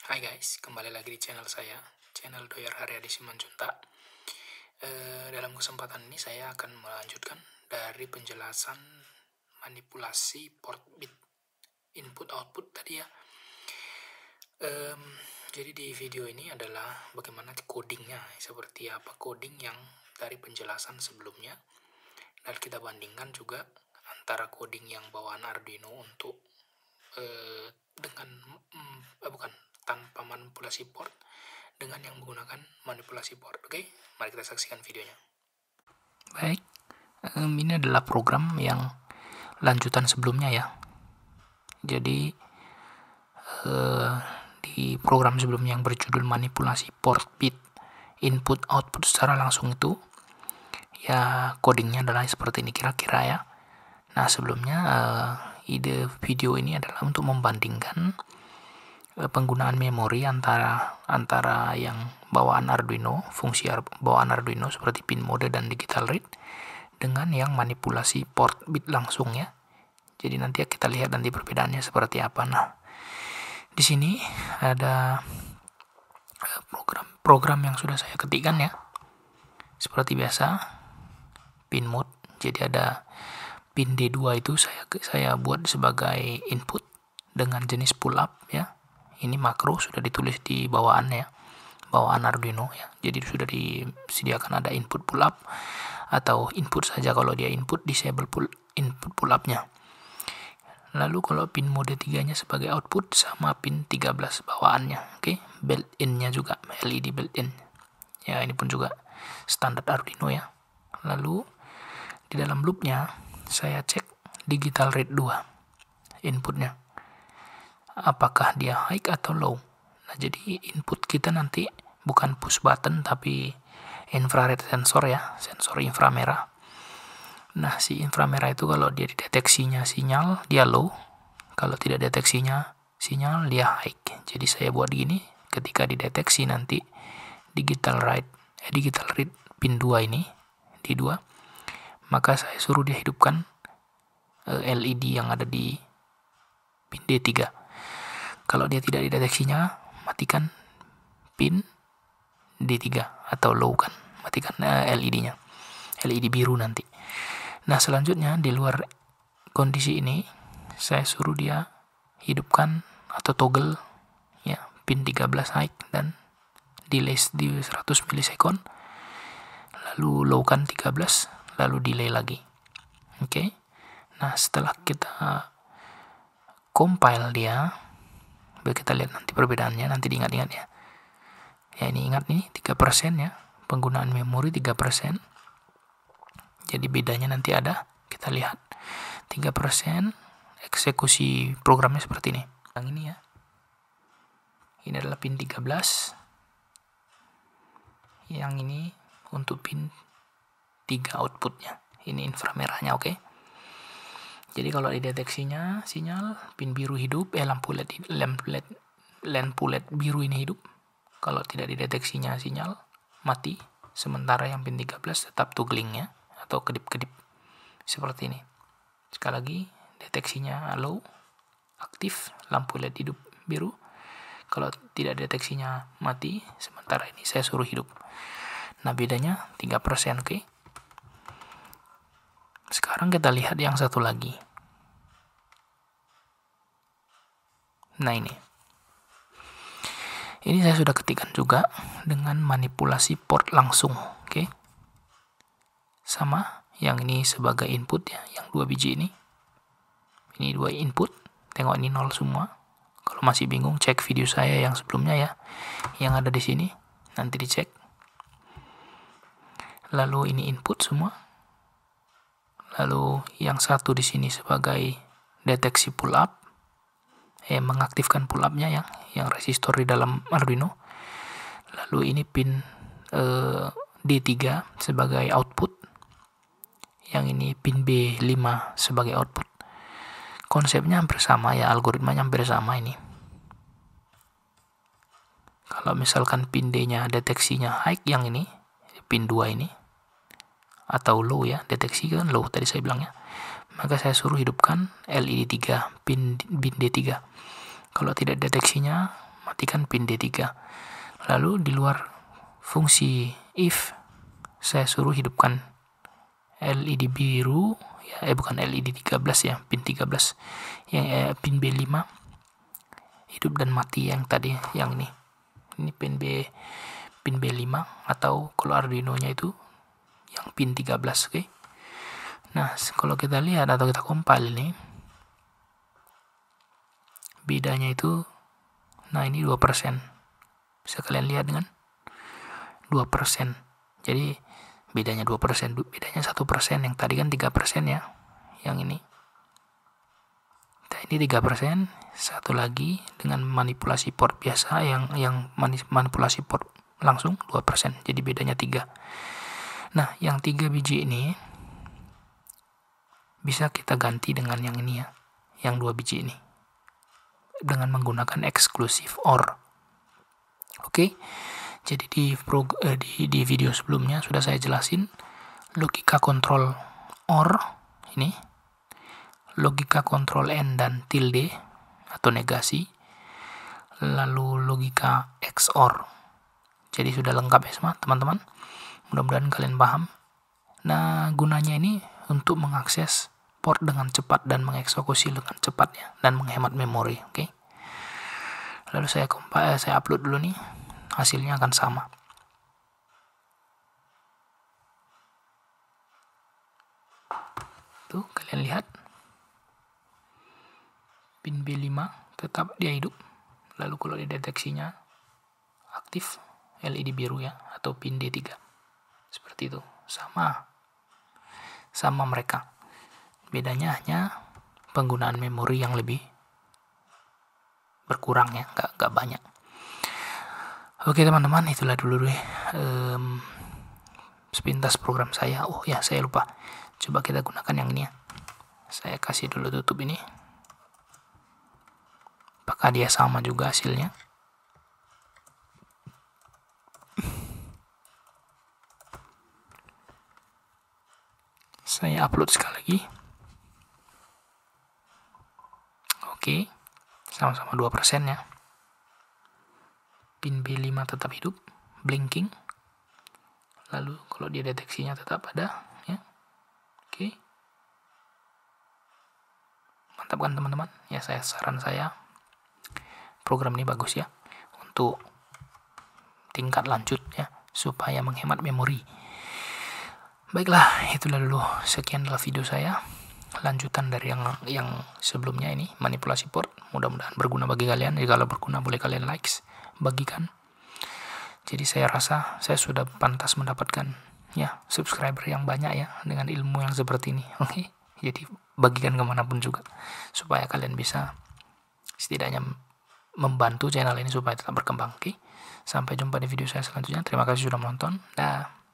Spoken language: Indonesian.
Hai guys, kembali lagi di channel saya, channel Doyer Haryadi Simanjuntak. Dalam kesempatan ini saya akan melanjutkan dari penjelasan manipulasi port bit input output tadi ya. Jadi di video ini adalah bagaimana codingnya, seperti apa coding yang dari penjelasan sebelumnya, dan kita bandingkan juga antara coding yang bawaan Arduino untuk dengan tanpa manipulasi port dengan yang menggunakan manipulasi port. Oke, mari kita saksikan videonya. Baik, ini adalah program yang lanjutan sebelumnya ya. Jadi di program sebelumnya yang berjudul manipulasi port bit input output secara langsung itu ya codingnya adalah seperti ini kira-kira ya. Nah sebelumnya ide video ini adalah untuk membandingkan penggunaan memori antara yang bawaan Arduino, fungsi bawaan Arduino seperti pin mode dan digital read dengan yang manipulasi port bit langsung ya. Jadi nanti kita lihat nanti perbedaannya seperti apa. Nah, di sini ada program yang sudah saya ketikkan ya. Seperti biasa, pin mode. Jadi ada pin D2 itu saya buat sebagai input dengan jenis pull up ya. Ini makro sudah ditulis di bawaannya, bawaan Arduino ya. Jadi sudah disediakan ada input pull up atau input saja kalau dia input, disable input pull up-nya. Lalu kalau pin mode 3-nya sebagai output sama pin 13 bawaannya. Oke, built-in-nya juga LED built-in. Ya, ini pun juga standar Arduino ya. Lalu di dalam loop-nya saya cek digital read 2 inputnya. Apakah dia high atau low. Nah, jadi input kita nanti bukan push button tapi infrared sensor ya, sensor inframerah. Nah, si inframerah itu kalau dia dideteksinya sinyal dia low, kalau tidak deteksinya sinyal dia high. Jadi saya buat gini, ketika dideteksi nanti digital read pin 2 ini di 2, maka saya suruh dia hidupkan LED yang ada di pin D3. Kalau dia tidak dideteksinya, matikan pin D3 atau low kan, matikan LED-nya, LED biru nanti. Nah selanjutnya di luar kondisi ini, saya suruh dia hidupkan atau toggle ya pin 13 high dan delay di 100 milisekund, lalu low kan 13, lalu delay lagi. Oke. Nah setelah kita compile dia, kita lihat nanti perbedaannya, nanti diingat-ingat ya. Ya ini ingat nih 3% ya, penggunaan memori 3%. Jadi bedanya nanti ada, kita lihat 3% eksekusi programnya seperti ini. Yang ini ya. Ini adalah pin 13. Yang ini untuk pin 3 outputnya. Ini inframerahnya, oke. Jadi kalau dideteksinya sinyal pin biru hidup, lampu LED biru ini hidup. Kalau tidak dideteksinya sinyal mati. Sementara yang pin 13 tetap toggling ya, atau kedip-kedip seperti ini. Sekali lagi deteksinya low, aktif, lampu LED hidup biru. Kalau tidak deteksinya mati, sementara ini saya suruh hidup. Nah bedanya 3%, oke. Sekarang kita lihat yang satu lagi. Nah ini saya sudah ketikkan juga dengan manipulasi port langsung, oke. Sama yang ini sebagai input ya, yang 2 biji ini. Ini 2 input, tengok ini 0 semua. Kalau masih bingung cek video saya yang sebelumnya ya, yang ada di sini, nanti dicek. Lalu ini input semua. Lalu yang satu di sini sebagai deteksi pull up, mengaktifkan pull up-nya ya, yang resistor di dalam Arduino. Lalu ini pin D3 sebagai output, yang ini pin B5 sebagai output. Konsepnya hampir sama ya, algoritmanya hampir sama ini. Kalau misalkan pin D-nya deteksinya high, yang ini pin 2 ini, atau low ya, deteksi kan low tadi saya bilang ya, maka saya suruh hidupkan LED 3 pin D3. Kalau tidak deteksinya matikan pin D3. Lalu di luar fungsi if saya suruh hidupkan LED biru ya, bukan LED 13 ya, pin 13 yang pin B5 hidup dan mati yang tadi, yang ini pin B5, atau kalau Arduino-nya itu yang pin 13, oke. Nah, kalau kita lihat atau kita compile ini, bedanya itu, nah ini 2%. Bisa kalian lihat dengan 2%. Jadi bedanya 2%, bedanya 1%. Yang tadi kan 3% ya, yang ini. Nah, ini 3%, satu lagi dengan manipulasi port biasa, yang manipulasi port langsung 2%. Jadi bedanya 3. Nah, yang 3 biji ini bisa kita ganti dengan yang ini ya, yang 2 biji ini, dengan menggunakan exclusive OR. Oke. Jadi di video sebelumnya sudah saya jelasin logika kontrol OR ini, logika kontrol AND dan tilde atau negasi, lalu logika XOR. Jadi sudah lengkap ya semua teman-teman. Mudah-mudahan kalian paham. Nah, gunanya ini untuk mengakses port dengan cepat dan mengeksekusi dengan cepat ya, dan menghemat memori, oke. Lalu saya upload dulu nih. Hasilnya akan sama. Tuh, kalian lihat. Pin B5 tetap dia hidup. Lalu kalau dideteksinya aktif, LED biru ya, atau pin D3. Seperti itu. Sama mereka. Bedanya hanya penggunaan memori yang lebih berkurang ya, nggak banyak. Oke teman-teman, itulah dulu deh sepintas program saya. Oh ya, saya lupa. Coba kita gunakan yang ini ya. Saya kasih dulu tutup ini. Apakah dia sama juga hasilnya? Saya upload sekali lagi. Oke, sama-sama 2% ya. Pin B5 tetap hidup, blinking. Lalu kalau dia deteksinya tetap ada ya. Oke. Mantap kan teman-teman? Ya, saran saya program ini bagus ya untuk tingkat lanjut ya, supaya menghemat memori. Baiklah, itulah dulu sekian adalah video saya. Lanjutan dari yang sebelumnya ini, manipulasi port. Mudah-mudahan berguna bagi kalian. Jika kalau berguna boleh kalian likes, bagikan. Jadi saya rasa saya sudah pantas mendapatkan ya subscriber yang banyak ya dengan ilmu yang seperti ini. Oke. Jadi bagikan kemanapun juga supaya kalian bisa setidaknya membantu channel ini supaya tetap berkembang. Oke. Sampai jumpa di video saya selanjutnya. Terima kasih sudah menonton. Dah.